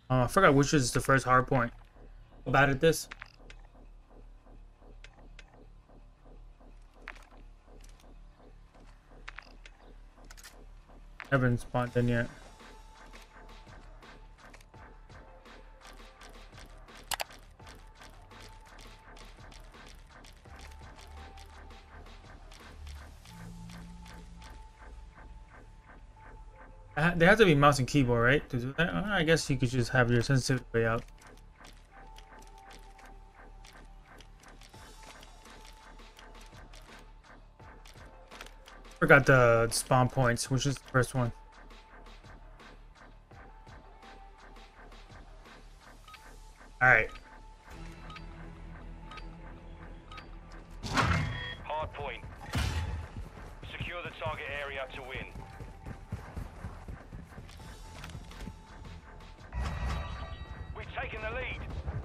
I forgot which is the first hard point. How bad at this? Haven't spawned in yet. They have to be mouse and keyboard, right? To do that? I guess you could just have your sensitivity way out. Forgot the spawn points, which is the first one. Alright. Hard point. Secure the target area to win. We've taken the lead.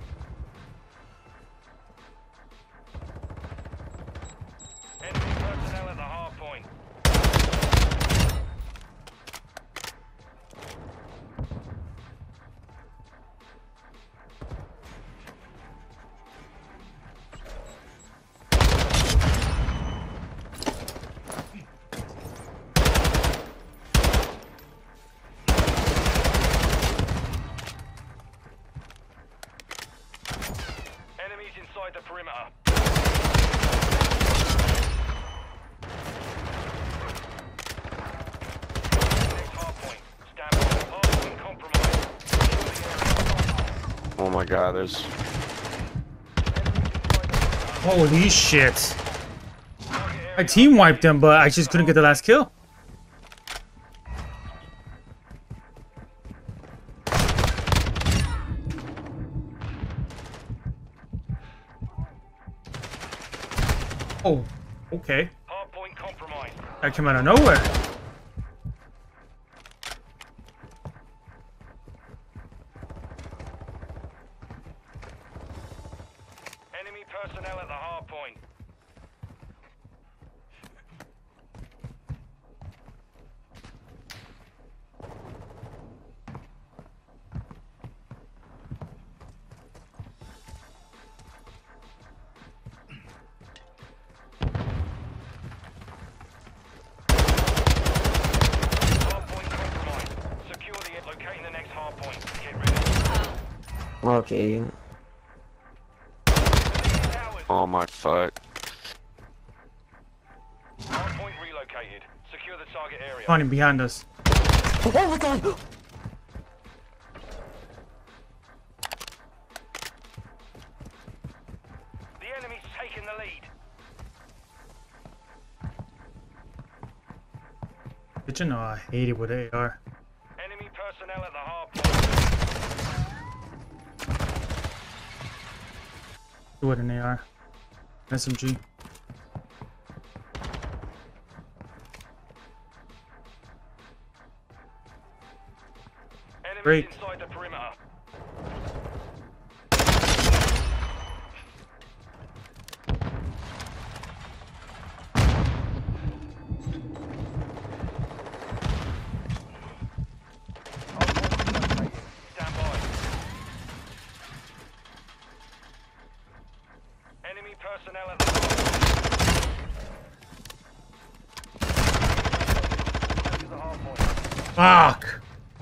Enemy personnel at the hard point. Enemies inside the perimeter. Next hard point. Stand by. Hard point compromised. Oh my god, there's... Holy shit. I team wiped them, but I just couldn't get the last kill. Oh, okay. Hard point compromised. That came out of nowhere. Enemy personnel at the hard point. Hard point compromised. Secure the locating the next hard point. Get ready. Okay. Oh my fuck. Hard point relocated. Secure the target area. Running behind us. Oh my god! The enemy's taken the lead. Did you know I hate it with AR? Enemy personnel at the hard point. Do it in AR. SMG. Enemies Great. inside the perimeter. Stand by. Enemy personnel at the hard point. Fuck!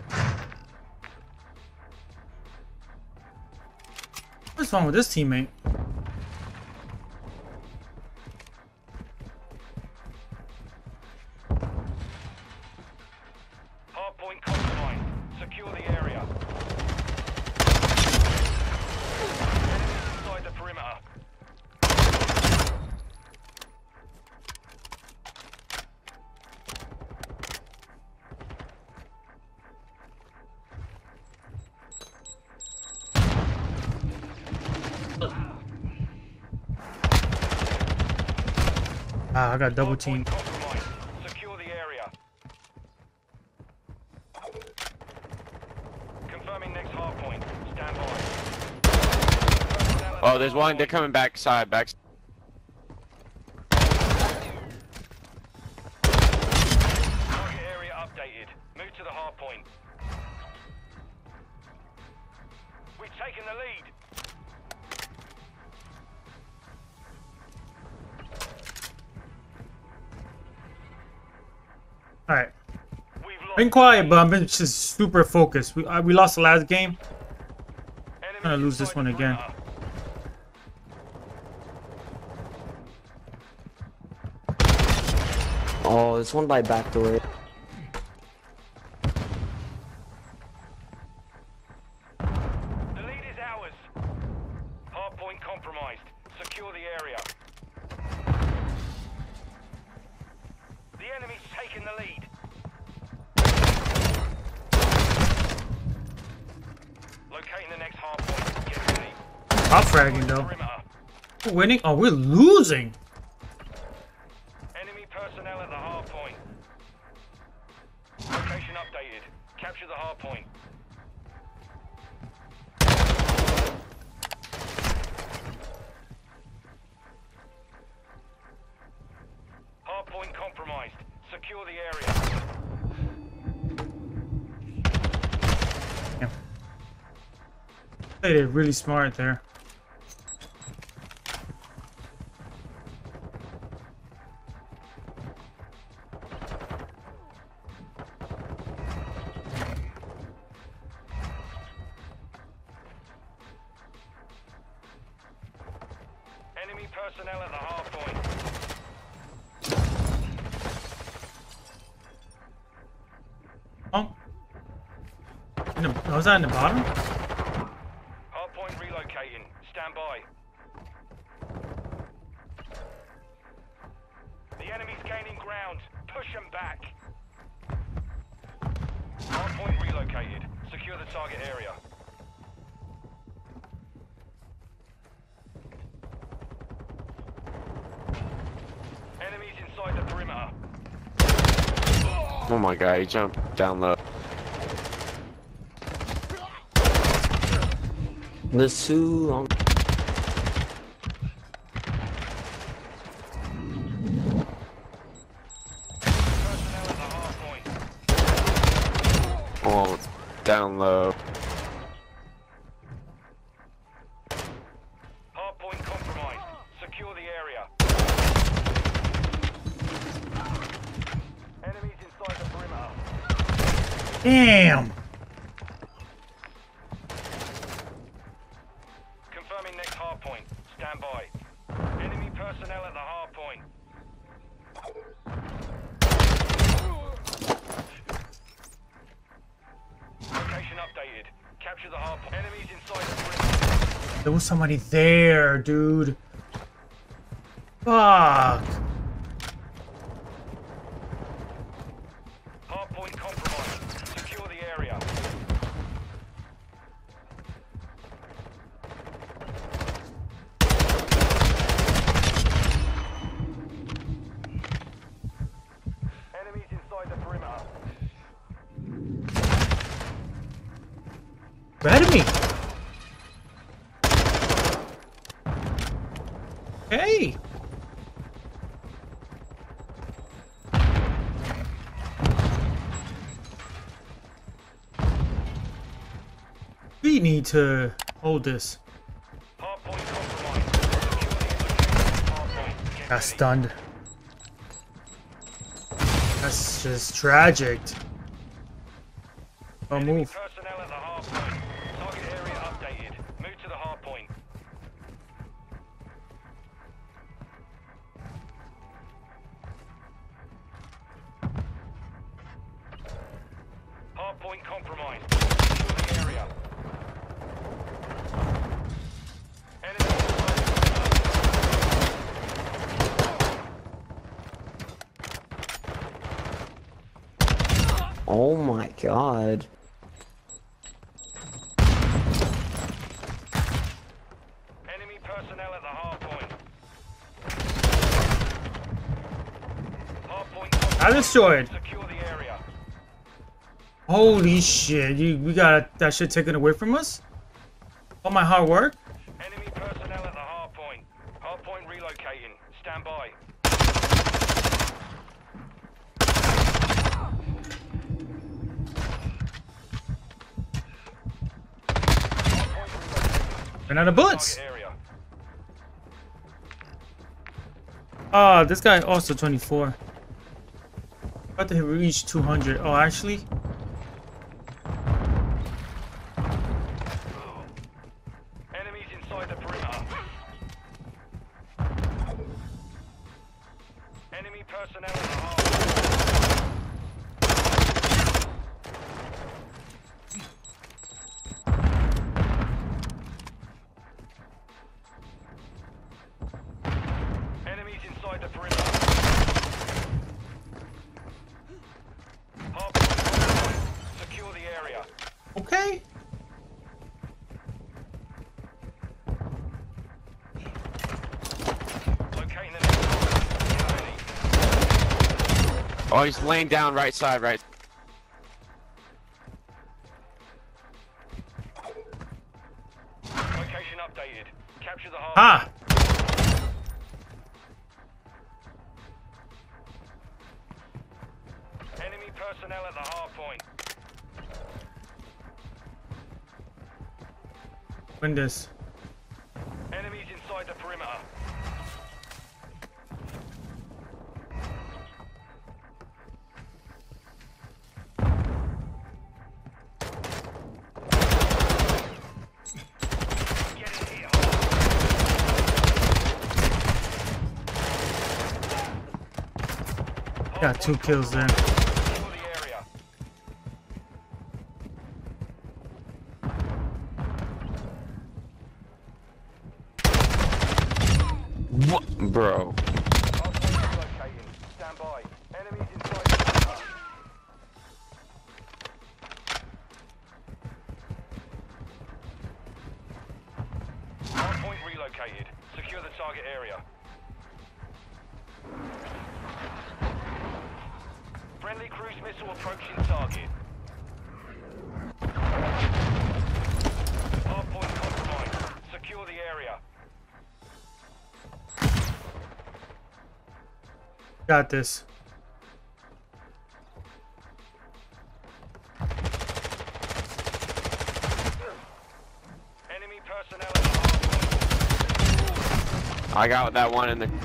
What's wrong with this teammate? Hard point compromised. Secure the area. Enemies inside the perimeter. Ah, I got double Hard teamed. point compromised. Secure the area. Confirming next hard point. Stand by. Personnel at Oh, the there's hard one. They're point. coming back side. Back. Target area updated. Move to the hard point. taken the lead. All right. We've lost. Been quiet, but I've been just super focused. We lost the last game. Enemies I'm gonna lose this inside one the again. perimeter. Oh, this one by back door. The lead is ours. Hardpoint compromised. Secure the area. The enemy's taken the lead. Locating the next hardpoint. Get ready. Top fragging though. Perimeter. We're winning? Oh, we're losing. Enemy personnel at the hardpoint. Location updated. Capture the hardpoint. Hardpoint compromised. Secure the area. They did really smart there. Enemy personnel at the hardpoint. Oh. Was that in the bottom? Hardpoint relocating. Stand by. The enemy's gaining ground. Push them back. Hardpoint relocated. Secure the target area. Enemies inside the perimeter. Oh my god, he jumped down low. The Sioux on. Personnel at the hardpoint. Oh, down low. Hardpoint compromised. Secure the area. Enemies inside the perimeter. Damn. Confirming next hardpoint. Stand by. Enemy personnel at the hardpoint. Location updated. Capture the hardpoint. Enemies inside the perimeter. There was somebody there, dude. Fuck. Hardpoint compromised. Secure the area. Enemies inside the perimeter. Red me. Hey. We need to hold this. Hardpoint compromised. Secure the hardpoint. Get Got ready. stunned. That's just tragic. Don't Enemy move. personnel at the hardpoint. Target area updated. Move to the hardpoint. Hardpoint compromised. Secure the area. Enemy inside the perimeter. Oh my god. Enemy personnel at the hardpoint. Hardpoint I destroyed. secure the area. Holy shit! We got that shit taken away from us. All my hard work. Enemy personnel at the hardpoint. Hardpoint relocating. Stand by. Hardpoint relocating. Ran out of bullets. Target area. Ah, this guy also 24. About to reach 200. Oh, actually. Enemies inside the perimeter. Enemy personnel in the harbor. Enemies inside the perimeter. Harbor compromised. Secure the area. Okay. Locating the next target. Oh, he's laying down right side, right. Location updated. Capture the harbor. Ah. Enemy personnel at the hard point. Win this. Enemies inside the perimeter. Getting hit hard. Got 2 kills there. Secure the area. What, bro? Hard point relocating. Stand by. Enemies inside the perimeter. Hard point relocated. Secure the target area. Friendly cruise missile approaching target. Hard point compromised. Secure the area. Got this. Enemy personnel at the hard point. I got that one in the.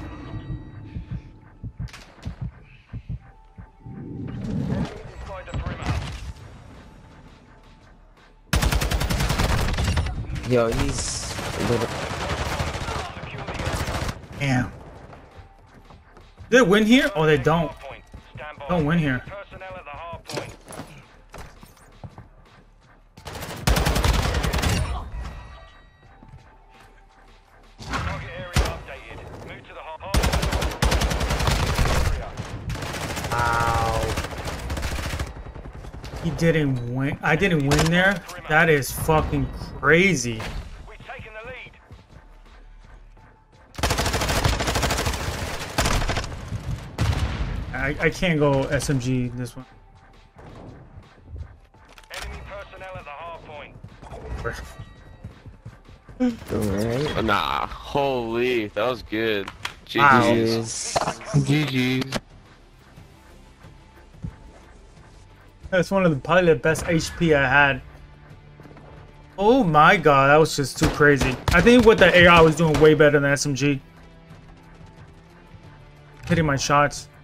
Enemies inside the perimeter. Yo, he's little. Secure the area. Damn. They win here? Oh, they don't. Hard point. Stand by. Don't win here. Personnel at the hard point. Target area updated. Move to the hard area. He didn't win. I didn't win there. That is fucking crazy. We've taken the lead. I can't go SMG this one. Enemy personnel at the hard point. Alright. Nah, holy, that was good. Wow. GG's. GG's. That's one of the probably the best HP I had. Oh my god, that was just too crazy. I think with the AR I was doing way better than SMG. Hitting my shots.